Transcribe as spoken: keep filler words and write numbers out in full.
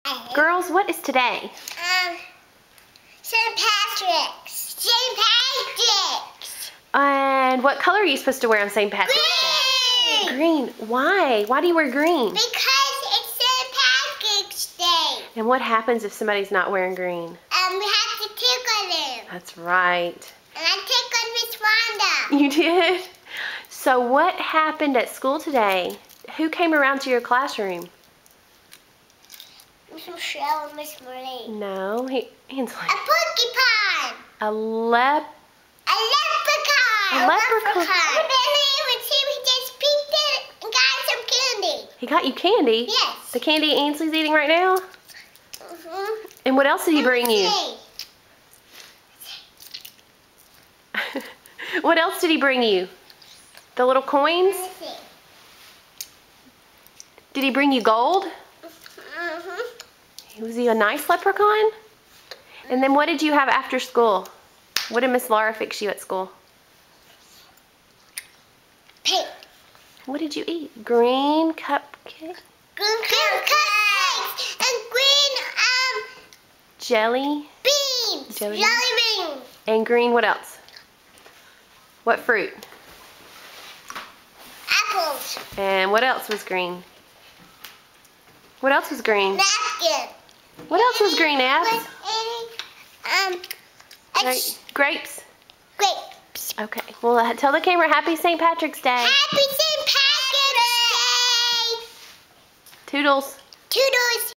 Girls, what is today? Um, Saint Patrick's. Saint Patrick's. And what color are you supposed to wear on Saint Patrick's Day? Green. Green. Why? Why do you wear green? Because it's Saint Patrick's Day. And what happens if somebody's not wearing green? Um, we have to tickle them. That's right. And I tickled Miss Wanda. You did? So what happened at school today? Who came around to your classroom? Miss Michelle and Miss Marie. No, he, Ainsley. A porcupine. A lep... A leprechaun. A leprechaun. I didn't even see. We just peeked in and got some candy. He got you candy? Yes. The candy Ainsley's eating right now? Mm-hmm. And what else did he bring you? What else did he bring you? The little coins? Did he bring you gold? Mm-hmm. Was he a nice leprechaun? And then what did you have after school? What did Miss Laura fix you at school? Pink. What did you eat? Green cupcake? Green cupcakes and green um Jelly? beans. Jelly Jelly beans. And green what else? What fruit? Apples. And what else was green? What else was green? Napkin. What else was green, Abs? Um, Gra- Grapes? grapes. Okay. Well, uh, tell the camera Happy Saint Patrick's Day. Happy Saint Patrick's Day. Toodles. Toodles.